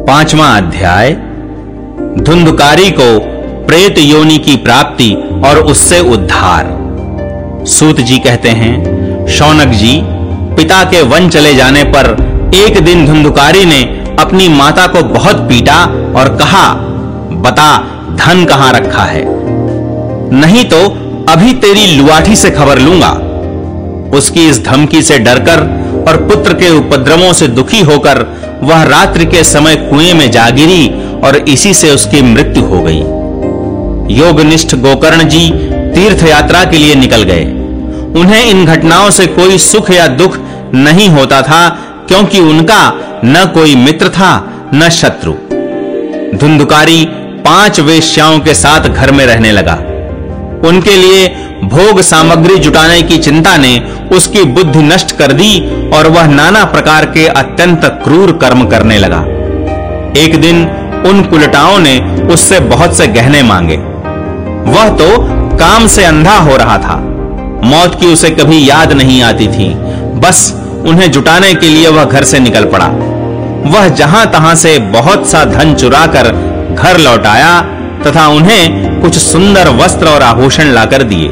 5वां अध्याय धुंधकारी को प्रेत योनि की प्राप्ति और उससे उद्धार। सूत जी कहते हैं, शौनक जी, पिता के वन चले जाने पर एक दिन धुंधकारी ने अपनी माता को बहुत पीटा और कहा, बता धन कहां रखा है, नहीं तो अभी तेरी लुआठी से खबर लूंगा। उसकी इस धमकी से डरकर और पुत्र के उपद्रवों से दुखी होकर वह रात्रि के समय कुएं में जा गिरी और इसी से उसकी मृत्यु हो गई। योगनिष्ठ गोकर्ण जी तीर्थ यात्रा के लिए निकल गए। उन्हें इन घटनाओं से कोई सुख या दुख नहीं होता था, क्योंकि उनका न कोई मित्र था न शत्रु। धुंधकारी 5 वेश्याओं के साथ घर में रहने लगा। उनके लिए भोग सामग्री जुटाने की चिंता ने उसकी बुद्धि नष्ट कर दी और वह नाना प्रकार के अत्यंत क्रूर कर्म करने लगा। एक दिन उन कुलटाओं ने उससे बहुत से गहने मांगे। वह तो काम से अंधा हो रहा था। मौत की उसे कभी याद नहीं आती थी। बस उन्हें जुटाने के लिए वह घर से निकल पड़ा। वह जहां तहां से बहुत सा धन चुराकर घर लौट आया तथा उन्हें कुछ सुंदर वस्त्र और आभूषण लाकर दिए।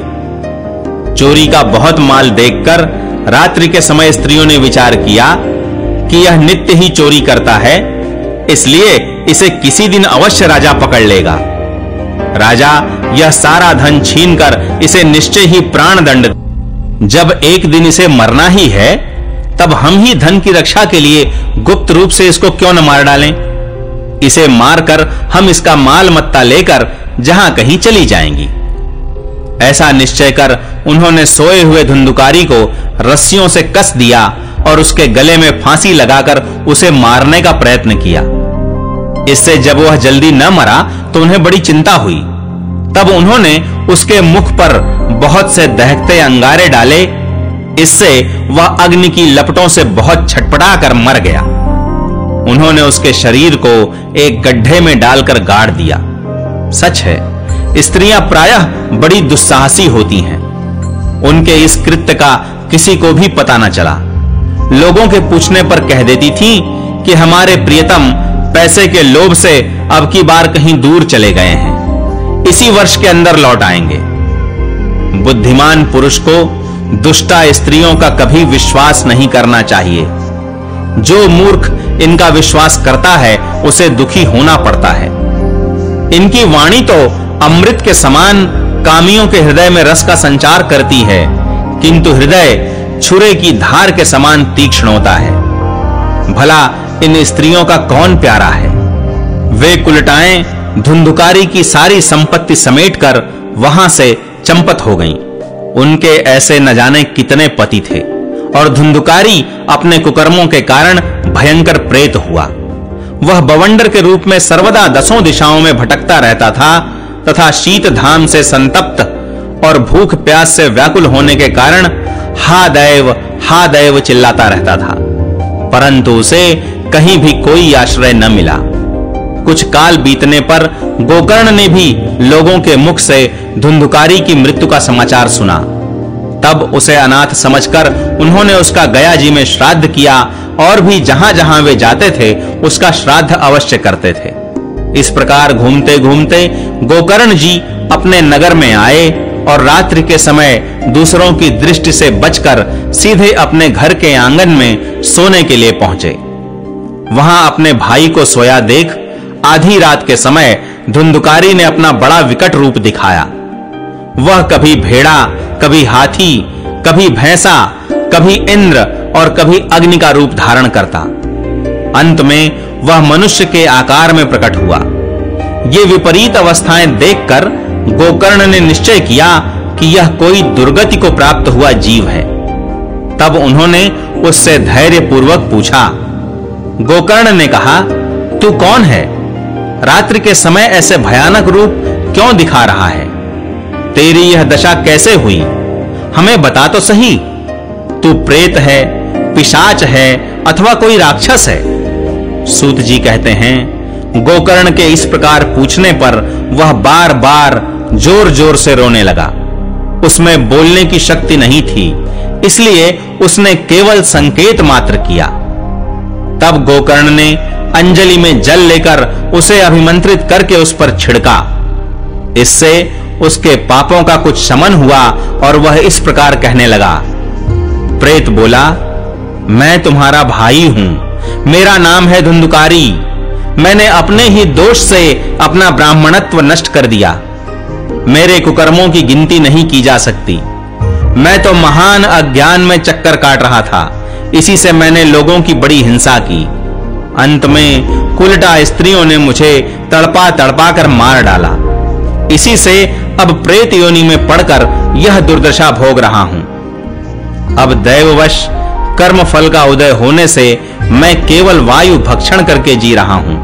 चोरी का बहुत माल देखकर रात्रि के समय स्त्रियों ने विचार किया कि यह नित्य ही चोरी करता है, इसलिए इसे किसी दिन अवश्य राजा पकड़ लेगा। राजा यह सारा धन छीनकर इसे निश्चय ही प्राण दंड। जब एक दिन इसे मरना ही है, तब हम ही धन की रक्षा के लिए गुप्त रूप से इसको क्यों न मार डालें। इसे मारकर हम इसका माल मत्ता लेकर जहां कहीं चली जाएंगी। ऐसा निश्चय कर उन्होंने सोए हुए धुंधकारी को रस्सियों से कस दिया और उसके गले में फांसी लगाकर उसे मारने का प्रयत्न किया। इससे जब वह जल्दी न मरा तो उन्हें बड़ी चिंता हुई। तब उन्होंने उसके मुख पर बहुत से दहकते अंगारे डाले। इससे वह अग्नि की लपटों से बहुत छटपटा कर मर गया। उन्होंने उसके शरीर को एक गड्ढे में डालकर गाड़ दिया। सच है, स्त्रियां प्रायः बड़ी दुस्साहसी होती हैं। उनके इस कृत्य का किसी को भी पता न चला। लोगों के पूछने पर कह देती थी कि हमारे प्रियतम पैसे के लोभ से अब की बार कहीं दूर चले गए हैं, इसी वर्ष के अंदर लौट आएंगे। बुद्धिमान पुरुष को दुष्टा स्त्रियों का कभी विश्वास नहीं करना चाहिए। जो मूर्ख इनका विश्वास करता है उसे दुखी होना पड़ता है। इनकी वाणी तो अमृत के समान कामियों के हृदय में रस का संचार करती है, किंतु हृदय छुरे की धार के समान तीक्ष्ण होता है। भला इन स्त्रियों का कौन प्यारा है। वे कुलटाएं धुंधकारी की सारी संपत्ति समेटकर वहां से चंपत हो गईं। उनके ऐसे न जाने कितने पति थे और धुंधकारी अपने कुकर्मों के कारण भयंकर प्रेत हुआ। वह बवंडर के रूप में सर्वदा 10 दिशाओं में भटकता रहता था तथा शीत धाम से संतप्त और भूख प्यास से व्याकुल होने के कारण हा दैव चिल्लाता रहता था, परंतु उसे कहीं भी कोई आश्रय न मिला। कुछ काल बीतने पर गोकर्ण ने भी लोगों के मुख से धुंधकारी की मृत्यु का समाचार सुना। तब उसे अनाथ समझकर उन्होंने उसका गया जी में श्राद्ध किया और भी जहां जहां वे जाते थे उसका श्राद्ध अवश्य करते थे। इस प्रकार घूमते घूमते गोकर्ण जी अपने नगर में आए और रात्रि के समय दूसरों की दृष्टि से बचकर सीधे अपने घर के आंगन में सोने के लिए पहुंचे। वहां अपने भाई को सोया देख आधी रात के समय धुंधकारी ने अपना बड़ा विकट रूप दिखाया। वह कभी भेड़ा, कभी हाथी, कभी भैंसा, कभी इंद्र और कभी अग्नि का रूप धारण करता। अंत में वह मनुष्य के आकार में प्रकट हुआ। ये विपरीत अवस्थाएं देखकर गोकर्ण ने निश्चय किया कि यह कोई दुर्गति को प्राप्त हुआ जीव है। तब उन्होंने उससे धैर्य पूर्वक पूछा। गोकर्ण ने कहा, तू कौन है? रात्रि के समय ऐसे भयानक रूप क्यों दिखा रहा है? तेरी यह दशा कैसे हुई? हमें बता तो सही। तू प्रेत है, पिशाच है अथवा कोई राक्षस है? सूत जी कहते हैं, गोकर्ण के इस प्रकार पूछने पर वह बार बार जोर जोर से रोने लगा। उसमें बोलने की शक्ति नहीं थी, इसलिए उसने केवल संकेत मात्र किया। तब गोकर्ण ने अंजलि में जल लेकर उसे अभिमंत्रित करके उस पर छिड़का। इससे उसके पापों का कुछ शमन हुआ और वह इस प्रकार कहने लगा। प्रेत बोला, मैं तुम्हारा भाई हूं, मेरा नाम है धुंधुकारी। मैंने अपने ही दोष से अपना ब्राह्मणत्व नष्ट कर दिया। मेरे कुकर्मों की गिनती नहीं की जा सकती। मैं तो महान अज्ञान में चक्कर काट रहा था, इसी से मैंने लोगों की बड़ी हिंसा की। अंत में कुलटा स्त्रियों ने मुझे तड़पा तड़पा कर मार डाला। इसी से अब प्रेत योनि में पड़कर यह दुर्दशा भोग रहा हूं। अब दैववश कर्म फल का उदय होने से मैं केवल वायु भक्षण करके जी रहा हूं।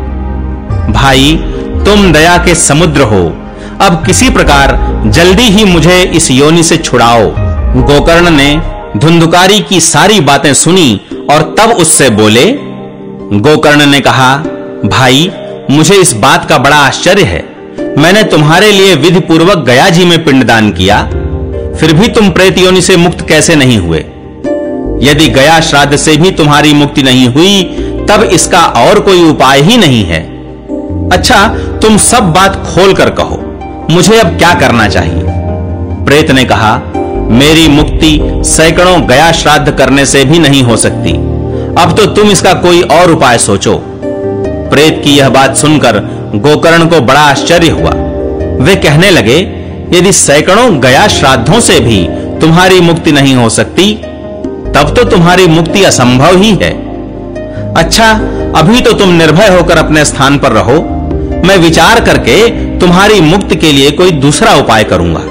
भाई, तुम दया के समुद्र हो, अब किसी प्रकार जल्दी ही मुझे इस योनि से छुड़ाओ। गोकर्ण ने धुंधुकारी की सारी बातें सुनी और तब उससे बोले। गोकर्ण ने कहा, भाई, मुझे इस बात का बड़ा आश्चर्य है। मैंने तुम्हारे लिए विधि पूर्वक गया जी में पिंडदान किया, फिर भी तुम प्रेत योनि से मुक्त कैसे नहीं हुए? यदि गया श्राद्ध से भी तुम्हारी मुक्ति नहीं हुई, तब इसका और कोई उपाय ही नहीं है। अच्छा, तुम सब बात खोल कर कहो, मुझे अब क्या करना चाहिए? प्रेत ने कहा, मेरी मुक्ति सैकड़ों गया श्राद्ध करने से भी नहीं हो सकती। अब तो तुम इसका कोई और उपाय सोचो। प्रेत की यह बात सुनकर गोकर्ण को बड़ा आश्चर्य हुआ। वे कहने लगे, यदि सैकड़ों गया श्राद्धों से भी तुम्हारी मुक्ति नहीं हो सकती, तब तो तुम्हारी मुक्ति असंभव ही है। अच्छा, अभी तो तुम निर्भय होकर अपने स्थान पर रहो, मैं विचार करके तुम्हारी मुक्ति के लिए कोई दूसरा उपाय करूंगा।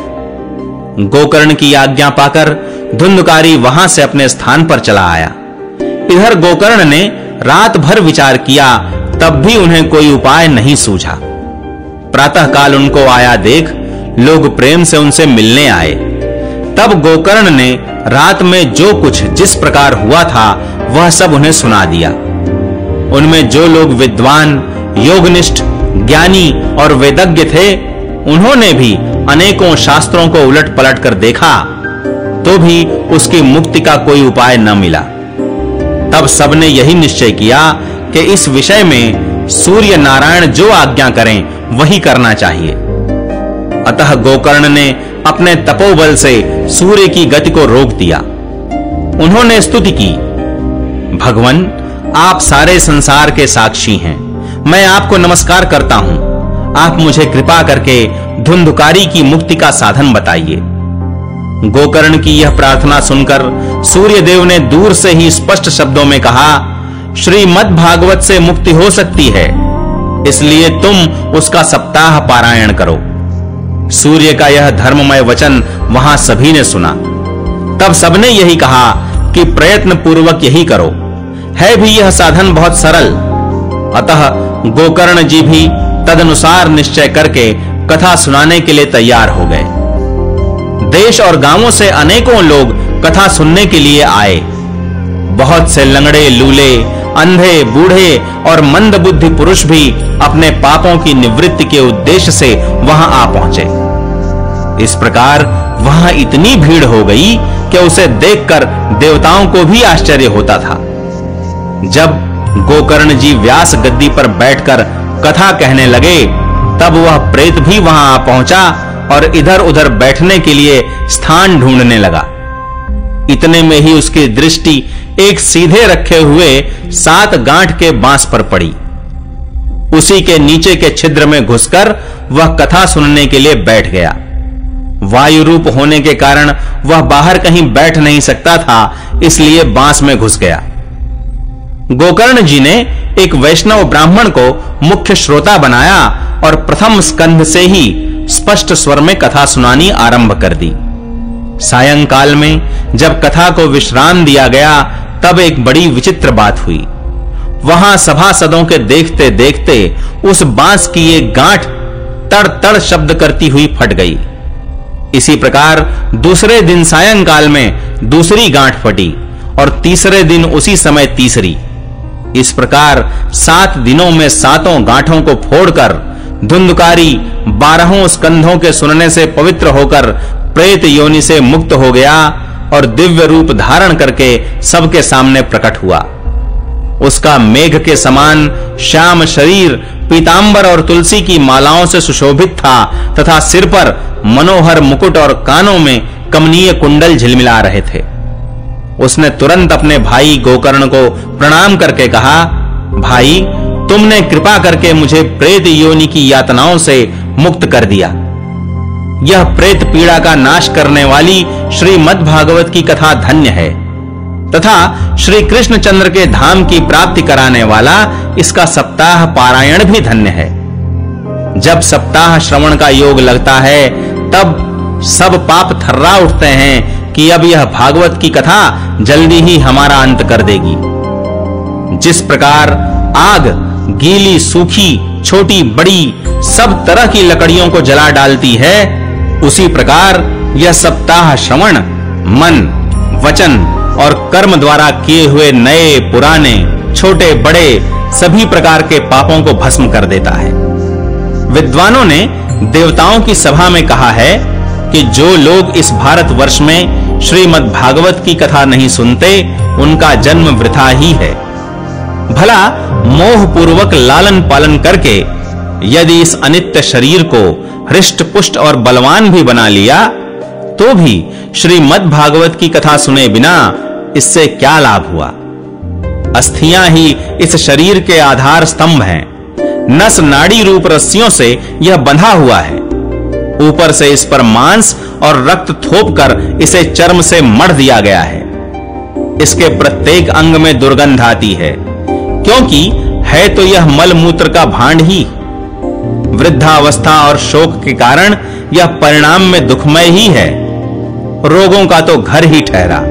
गोकर्ण की आज्ञा पाकर धुंधुकारी वहां से अपने स्थान पर चला आया। इधर गोकर्ण ने रात भर विचार किया, तब भी उन्हें कोई उपाय नहीं सूझा। प्रातः काल उनको आया देख लोग प्रेम से उनसे मिलने आए। तब गोकर्ण ने रात में जो कुछ जिस प्रकार हुआ था वह सब उन्हें सुना दिया। उनमें जो लोग विद्वान, योगनिष्ठ, ज्ञानी और वेदज्ञ थे, उन्होंने भी अनेकों शास्त्रों को उलट पलट कर देखा, तो भी उसकी मुक्ति का कोई उपाय न मिला। तब सबने यही निश्चय किया कि इस विषय में सूर्य नारायण जो आज्ञा करें वही करना चाहिए। अतः गोकर्ण ने अपने तपोबल से सूर्य की गति को रोक दिया। उन्होंने स्तुति की, भगवान, आप सारे संसार के साक्षी हैं, मैं आपको नमस्कार करता हूं। आप मुझे कृपा करके धुंधुकारी की मुक्ति का साधन बताइए। गोकर्ण की यह प्रार्थना सुनकर सूर्यदेव ने दूर से ही स्पष्ट शब्दों में कहा, श्रीमद् भागवत से मुक्ति हो सकती है, इसलिए तुम उसका सप्ताह पारायण करो। सूर्य का यह धर्ममय वचन वहां सभी ने सुना। तब सबने यही कहा कि प्रयत्न पूर्वक यही करो, है भी यह साधन बहुत सरल। अतः गोकर्ण जी भी तदनुसार निश्चय करके कथा सुनाने के लिए तैयार हो गए। देश और गांवों से अनेकों लोग कथा सुनने के लिए आए। बहुत से लंगड़े, लूले, अंधे, बूढ़े और मंदबुद्धि पुरुष भी अपने पापों की निवृत्ति के उद्देश्य से वहां आ पहुंचे। इस प्रकार वहां इतनी भीड़ हो गई कि उसे देखकर देवताओं को भी आश्चर्य होता था। जब गोकर्ण जी व्यास गद्दी पर बैठकर कथा कहने लगे, तब वह प्रेत भी वहां आ पहुंचा और इधर उधर बैठने के लिए स्थान ढूंढने लगा। इतने में ही उसकी दृष्टि एक सीधे रखे हुए 7 गांठ के बांस पर पड़ी। उसी के नीचे के छिद्र में घुसकर वह कथा सुनने के लिए बैठ गया। वायु रूप होने के कारण वह बाहर कहीं बैठ नहीं सकता था, इसलिए बांस में घुस गया। गोकर्ण जी ने एक वैष्णव ब्राह्मण को मुख्य श्रोता बनाया और प्रथम स्कंध से ही स्पष्ट स्वर में कथा सुनानी आरंभ कर दी। सायंकाल में जब कथा को विश्राम दिया गया, तब एक बड़ी विचित्र बात हुई। वहां सभासदों के देखते देखते उस बांस की एक गांठ तड़ तड़ शब्द करती हुई फट गई। इसी प्रकार दूसरे दिन सायंकाल में दूसरी गांठ फटी और तीसरे दिन उसी समय तीसरी। इस प्रकार 7 दिनों में 7 गांठों को फोड़कर धुंधुकारी 12 स्कंधों के सुनने से पवित्र होकर प्रेत योनि से मुक्त हो गया और दिव्य रूप धारण करके सबके सामने प्रकट हुआ। उसका मेघ के समान श्याम शरीर पीतांबर और तुलसी की मालाओं से सुशोभित था तथा सिर पर मनोहर मुकुट और कानों में कमनीय कुंडल झिलमिला रहे थे। उसने तुरंत अपने भाई गोकर्ण को प्रणाम करके कहा, भाई, तुमने कृपा करके मुझे प्रेत योनि की यातनाओं से मुक्त कर दिया। यह प्रेत पीड़ा का नाश करने वाली श्रीमद् भागवत की कथा धन्य है तथा श्री कृष्णचंद्र के धाम की प्राप्ति कराने वाला इसका सप्ताह पारायण भी धन्य है। जब सप्ताह श्रवण का योग लगता है तब सब पाप थर्रा उठते हैं कि अब यह भागवत की कथा जल्दी ही हमारा अंत कर देगी। जिस प्रकार आग गीली, सूखी, छोटी, बड़ी सब तरह की लकड़ियों को जला डालती है, उसी प्रकार यह सप्ताह श्रवण मन, वचन और कर्म द्वारा किए हुए नए, पुराने, छोटे, बड़े सभी प्रकार के पापों को भस्म कर देता है। विद्वानों ने देवताओं की सभा में कहा है कि जो लोग इस भारतवर्ष में श्रीमद् भागवत की कथा नहीं सुनते, उनका जन्म वृथा ही है। भला मोह पूर्वक लालन पालन करके यदि इस अनित्य शरीर को हृष्ट पुष्ट और बलवान भी बना लिया, तो भी श्रीमद् भागवत की कथा सुने बिना इससे क्या लाभ हुआ। अस्थियां ही इस शरीर के आधार स्तंभ हैं। नस नाड़ी रूप रस्सियों से यह बंधा हुआ है। ऊपर से इस पर मांस और रक्त थोप कर इसे चर्म से मढ़ दिया गया है। इसके प्रत्येक अंग में दुर्गंध आती है, क्योंकि है तो यह मल मूत्र का भांड ही। वृद्धावस्था और शोक के कारण यह परिणाम में दुखमय ही है। रोगों का तो घर ही ठहरा।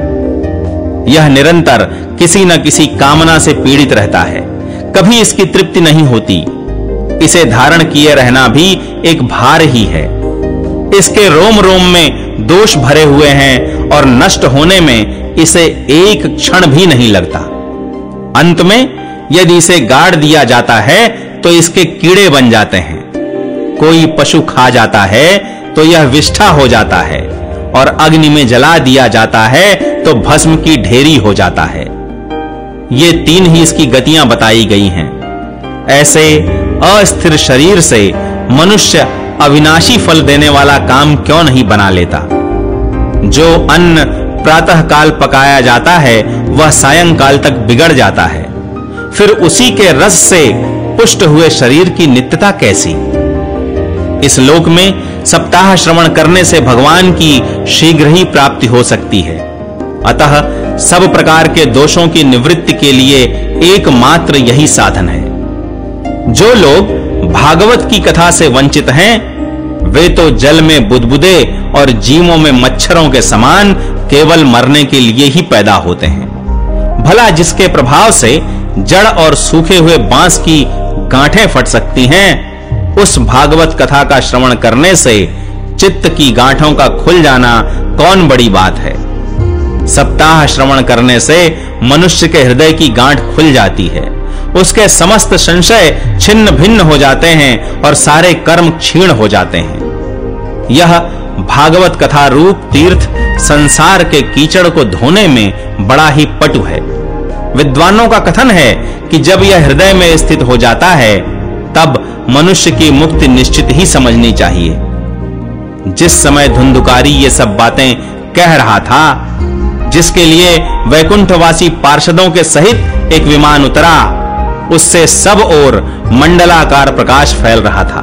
यह निरंतर किसी न किसी कामना से पीड़ित रहता है, कभी इसकी तृप्ति नहीं होती। इसे धारण किए रहना भी एक भार ही है। इसके रोम रोम में दोष भरे हुए हैं और नष्ट होने में इसे एक क्षण भी नहीं लगता। अंत में यदि इसे गाड़ दिया जाता है तो इसके कीड़े बन जाते हैं। कोई पशु खा जाता है तो यह विष्ठा हो जाता है, और अग्नि में जला दिया जाता है तो भस्म की ढेरी हो जाता है। ये तीन ही इसकी गतियां बताई गई हैं। ऐसे अस्थिर शरीर से मनुष्य अविनाशी फल देने वाला काम क्यों नहीं बना लेता। जो अन्न प्रातः काल पकाया जाता है वह सायंकाल तक बिगड़ जाता है, फिर उसी के रस से पुष्ट हुए शरीर की नित्यता कैसी। इस लोक में सप्ताह श्रवण करने से भगवान की शीघ्र ही प्राप्ति हो सकती है। अतः सब प्रकार के दोषों की निवृत्ति के लिए एकमात्र यही साधन है। जो लोग भागवत की कथा से वंचित हैं, वे तो जल में बुदबुदे और जीवों में मच्छरों के समान केवल मरने के लिए ही पैदा होते हैं। भला जिसके प्रभाव से जड़ और सूखे हुए बांस की गांठें फट सकती हैं, उस भागवत कथा का श्रवण करने से चित्त की गांठों का खुल जाना कौन बड़ी बात है। सप्ताह श्रवण करने से मनुष्य के हृदय की गांठ खुल जाती है, उसके समस्त संशय छिन्न भिन्न हो जाते हैं और सारे कर्म क्षीण हो जाते हैं। यह भागवत कथा रूप तीर्थ संसार के कीचड़ को धोने में बड़ा ही पटु है। विद्वानों का कथन है कि जब यह हृदय में स्थित हो जाता है, तब मनुष्य की मुक्ति निश्चित ही समझनी चाहिए। जिस समय धुंधुकारी ये सब बातें कह रहा था, जिसके लिए वैकुंठवासी पार्षदों के सहित एक विमान उतरा, उससे सब ओर मंडलाकार प्रकाश फैल रहा था।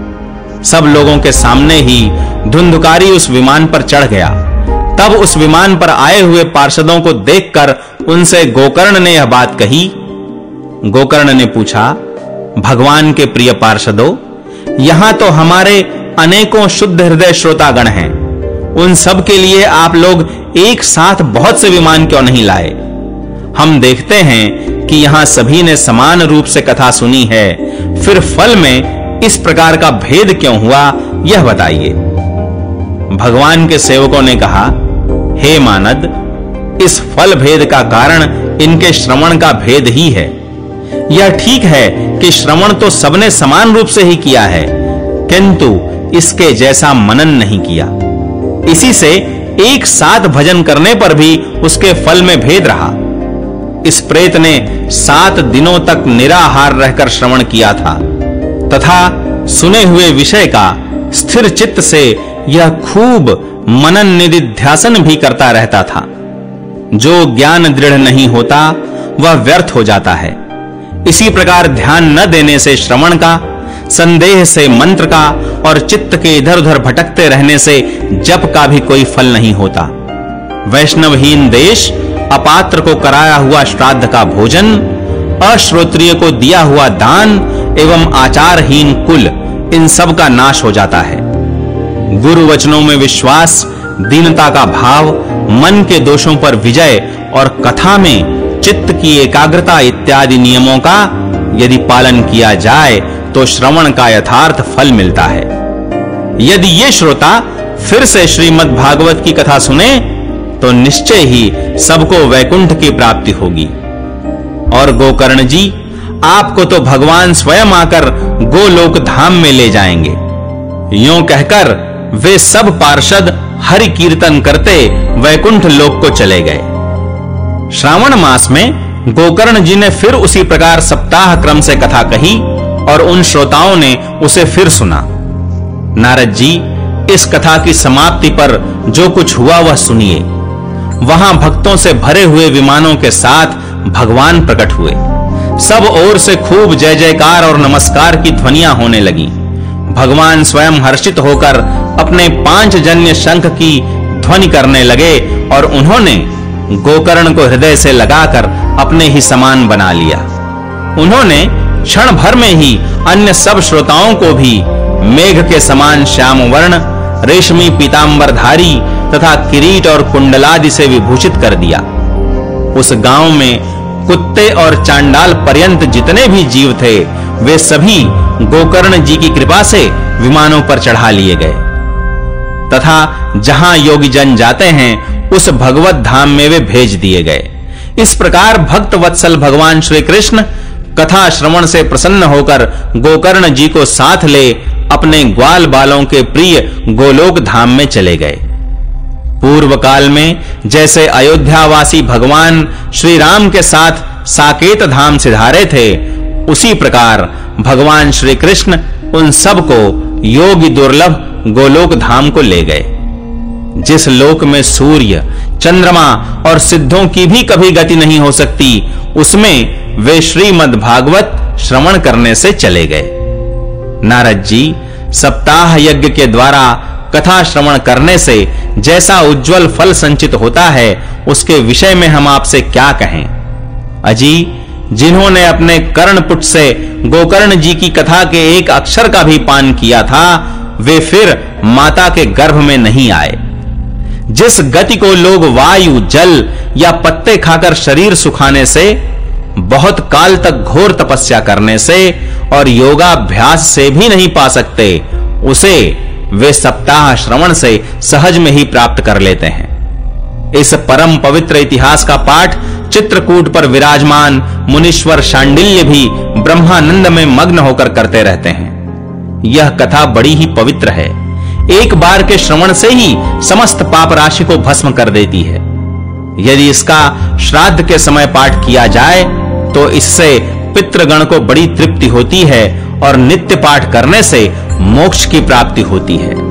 सब लोगों के सामने ही धुंधुकारी उस विमान पर चढ़ गया। तब उस विमान पर आए हुए पार्षदों को देखकर उनसे गोकर्ण ने यह बात कही। गोकर्ण ने पूछा, भगवान के प्रिय पार्षदों, यहां तो हमारे अनेकों शुद्ध हृदय श्रोतागण हैं। उन सब के लिए आप लोग एक साथ बहुत से विमान क्यों नहीं लाए? हम देखते हैं कि यहां सभी ने समान रूप से कथा सुनी है, फिर फल में इस प्रकार का भेद क्यों हुआ, यह बताइए। भगवान के सेवकों ने कहा, हे मानद, इस फल भेद का कारण इनके श्रवण का भेद ही है। यह ठीक है कि श्रवण तो सबने समान रूप से ही किया है, किंतु इसके जैसा मनन नहीं किया। इसी से एक साथ भजन करने पर भी उसके फल में भेद रहा। इस प्रेत ने 7 दिनों तक निराहार रहकर श्रवण किया था तथा सुने हुए विषय का स्थिर चित्त से यह खूब मनन निधिध्यासन भी करता रहता था। जो ज्ञान दृढ़ नहीं होता वह व्यर्थ हो जाता है। इसी प्रकार ध्यान न देने से श्रवण का, संदेह से मंत्र का और चित्त के इधर-उधर भटकते रहने से जप का भी कोई फल नहीं होता। वैष्णवहीन देश, अपात्र को कराया हुआ श्राद्ध का भोजन, अश्रोत्रिय को दिया हुआ दान एवं आचारहीन कुल, इन सब का नाश हो जाता है। गुरु वचनों में विश्वास, दीनता का भाव, मन के दोषों पर विजय और कथा में चित्त की एकाग्रता इत्यादि नियमों का यदि पालन किया जाए तो श्रवण का यथार्थ फल मिलता है। यदि ये श्रोता फिर से श्रीमद् भागवत की कथा सुने तो निश्चय ही सबको वैकुंठ की प्राप्ति होगी। और गोकर्ण जी, आपको तो भगवान स्वयं आकर गोलोक धाम में ले जाएंगे। यूं कहकर वे सब पार्षद हरि कीर्तन करते वैकुंठ लोक को चले गए। श्रावण मास में गोकर्ण जी ने फिर उसी प्रकार सप्ताह क्रम से कथा कही और उन श्रोताओं ने उसे फिर सुना। नारद जी, इस कथा की समाप्ति पर जो कुछ हुआ वह सुनिए। वहां भक्तों से भरे हुए विमानों के साथ भगवान प्रकट हुए। सब ओर से खूब जय जयकार और नमस्कार की ध्वनियां होने लगी। भगवान स्वयं हर्षित होकर अपने 5 जन्य शंख की ध्वनि करने लगे और उन्होंने गोकर्ण को हृदय से लगाकर अपने ही समान बना लिया। उन्होंने क्षण भर में ही अन्य सब श्रोताओं को भी मेघ के समान श्याम वर्ण, रेशमी पीतांबरधारी तथा किरीट और कुंडलादि से विभूषित कर दिया। उस गांव में कुत्ते और चांडाल पर्यंत जितने भी जीव थे वे सभी गोकर्ण जी की कृपा से विमानों पर चढ़ा लिए गए तथा जहां योगी जन जाते हैं उस भगवत धाम में वे भेज दिए गए। इस प्रकार भक्त वत्सल भगवान श्री कृष्ण कथा श्रवण से प्रसन्न होकर गोकर्ण जी को साथ ले अपने ग्वाल बालों के प्रिय गोलोक धाम में चले गए। पूर्व काल में जैसे अयोध्यावासी भगवान श्री राम के साथ साकेत धाम सिधारे थे, उसी प्रकार भगवान श्री कृष्ण उन सब को योगी दुर्लभ गोलोक धाम को ले गए। जिस लोक में सूर्य, चंद्रमा और सिद्धों की भी कभी गति नहीं हो सकती, उसमें वे श्रीमद् भागवत श्रवण करने से चले गए। नारद जी, सप्ताह यज्ञ के द्वारा कथा श्रवण करने से जैसा उज्जवल फल संचित होता है उसके विषय में हम आपसे क्या कहें। अजी, जिन्होंने अपने कर्णपुट से गोकर्ण जी की कथा के एक अक्षर का भी पान किया था, वे फिर माता के गर्भ में नहीं आए। जिस गति को लोग वायु, जल या पत्ते खाकर शरीर सुखाने से, बहुत काल तक घोर तपस्या करने से और योगाभ्यास से भी नहीं पा सकते, उसे वे सप्ताह श्रवण से सहज में ही प्राप्त कर लेते हैं। इस परम पवित्र इतिहास का पाठ चित्रकूट पर विराजमान मुनीश्वर शांडिल्य भी ब्रह्मानंद में मग्न होकर करते रहते हैं। यह कथा बड़ी ही पवित्र है। एक बार के श्रवण से ही समस्त पाप राशि को भस्म कर देती है। यदि इसका श्राद्ध के समय पाठ किया जाए तो इससे पितृगण को बड़ी तृप्ति होती है और नित्य पाठ करने से मोक्ष की प्राप्ति होती है।